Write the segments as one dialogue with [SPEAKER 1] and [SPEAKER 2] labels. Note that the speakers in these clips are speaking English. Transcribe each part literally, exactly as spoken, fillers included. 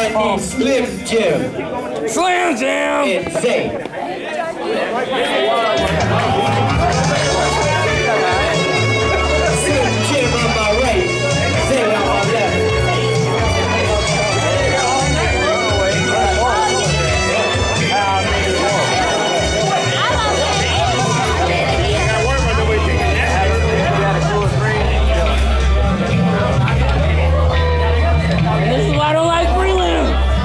[SPEAKER 1] I need Slim Jim.
[SPEAKER 2] Slim Jim!
[SPEAKER 1] And Zay. Slim Jim on my right, Zay on my left.
[SPEAKER 2] This is why I don't like prelim.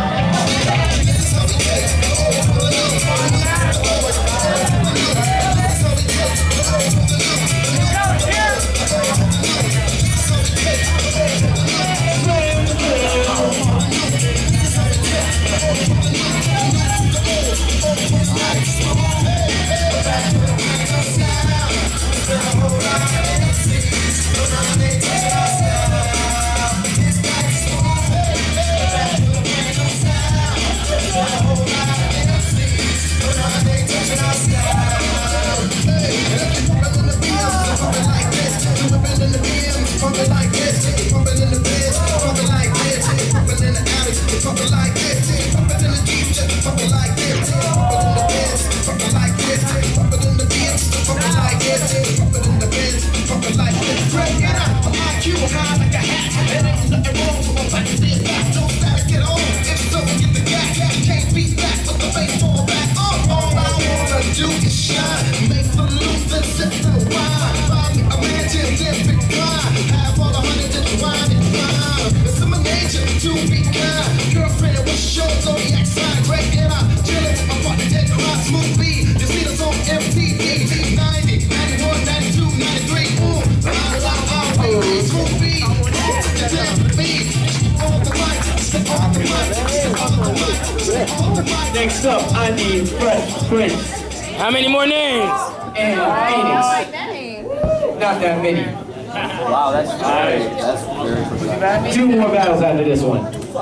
[SPEAKER 1] Next up, I need Fresh Prince.
[SPEAKER 2] How many more names?
[SPEAKER 1] And Phoenix. Not that many.
[SPEAKER 3] Wow, that's very, that's very precise.
[SPEAKER 1] Two more battles after this one.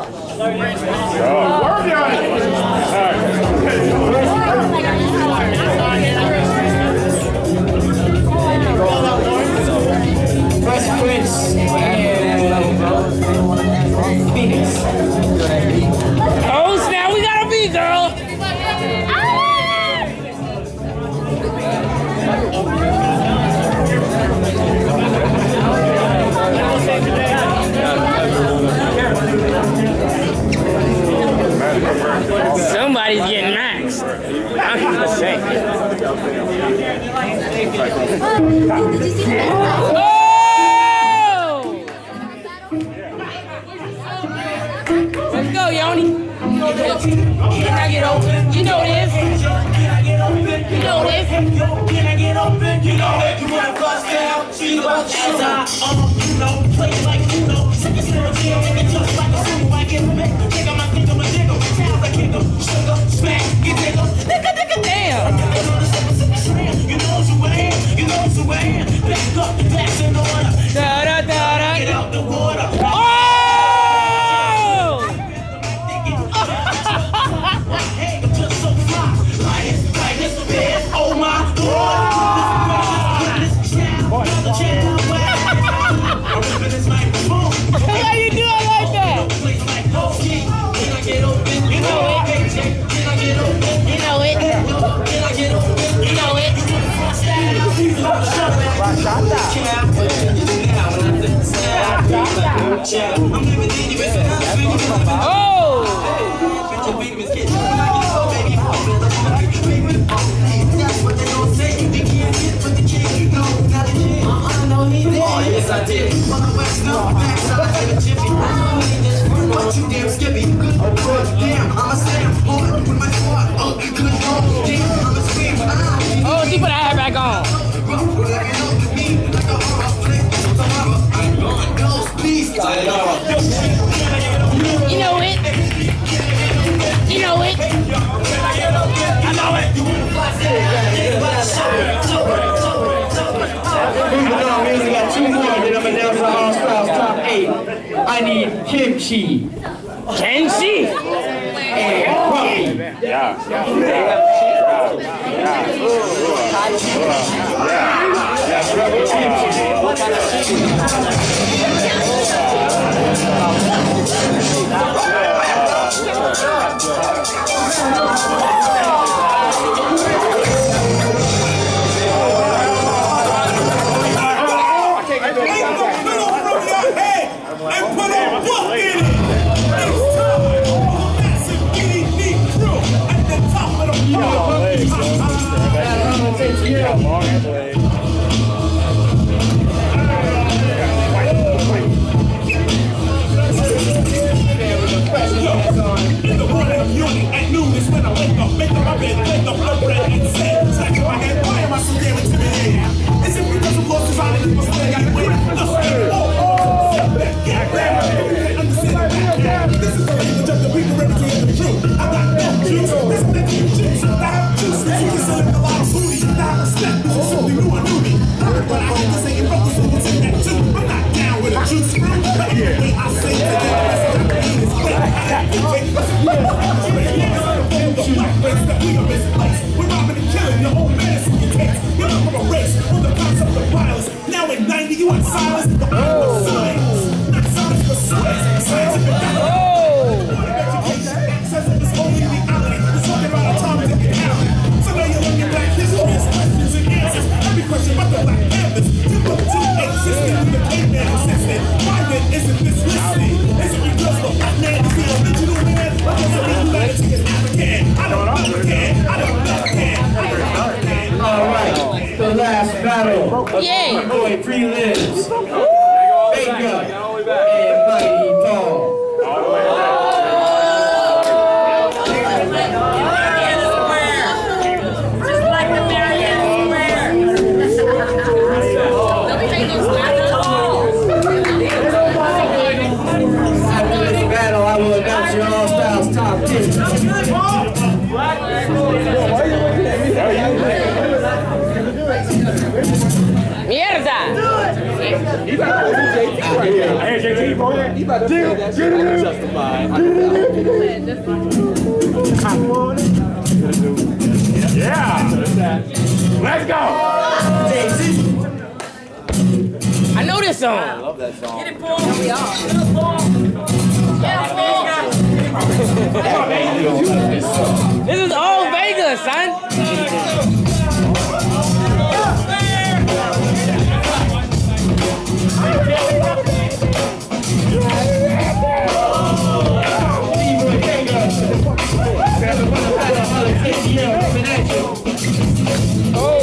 [SPEAKER 1] Fresh Prince and Phoenix.
[SPEAKER 2] Oh snap, we got a beat, girl! Somebody's getting maxed. I'm just saying. Oh! Let's go, Yoni. Can I get open? You know this. You know this.
[SPEAKER 4] Can I get open? You know it. You want to bust down? See about you. As I, um, you know, play like Uno. Take a zero deal, make it just like a sumo. I get a make. Take on my think of a jiggle. Sounds like kick 'em. Sugar, smack, get jiggle.
[SPEAKER 2] Nigga, nigga, damn.
[SPEAKER 4] You know it's a way. You know it's a way. Back up, that's in order.
[SPEAKER 2] Da da da da.
[SPEAKER 4] Get out the water.
[SPEAKER 2] Oh!
[SPEAKER 4] Hey, I'm just so fly. Like this, like this, man. Oh my God.
[SPEAKER 2] How you do it like that? You know it. You know it. You know it. Oh!
[SPEAKER 4] Yes, I did. On the west, no, backside, in a jiffy. What you damn skippy? Good, good, damn, I'm a slam. Hard with my squad. Oh, good, oh, damn, I'm a scream.
[SPEAKER 2] Oh, she put her hair back on. You know it. You know it.
[SPEAKER 4] I know it.
[SPEAKER 1] Moving on, we only got two more, then I'm announcing the All Styles top eight. I need Kimchi.
[SPEAKER 2] Kenshi.
[SPEAKER 1] And Puppy.
[SPEAKER 3] Yeah, yeah, yeah, yeah, yeah.
[SPEAKER 2] Yeah.
[SPEAKER 1] Boy, three lives. Vega and Mighty Tall.
[SPEAKER 2] Just like the Marietta Square.
[SPEAKER 1] After this battle, I will announce your All Styles top ten.
[SPEAKER 2] Mierda!
[SPEAKER 5] Hey, J T, bro. Get it in. Get it in. Yeah. Let's go.
[SPEAKER 2] I know this song.
[SPEAKER 3] I love that song.
[SPEAKER 2] Get it, Paul. We are. Get it, Paul. This is all Vegas, son.
[SPEAKER 1] Oh!